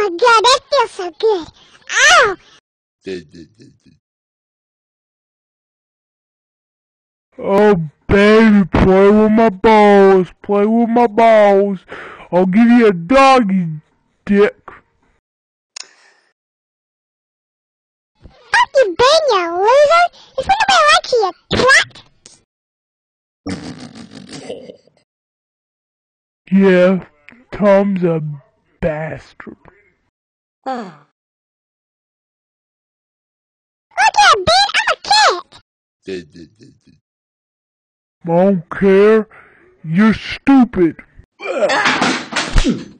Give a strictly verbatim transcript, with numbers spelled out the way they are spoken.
Oh god, that feels so good. Ow! Oh, baby, play with my balls, play with my balls. I'll give you a doggy dick. Fuck you, Ben, you loser! There's nobody like you, you twat! Yeah, Tom's a bastard. Look at Ben, I'm a cat! I don't care. You're stupid.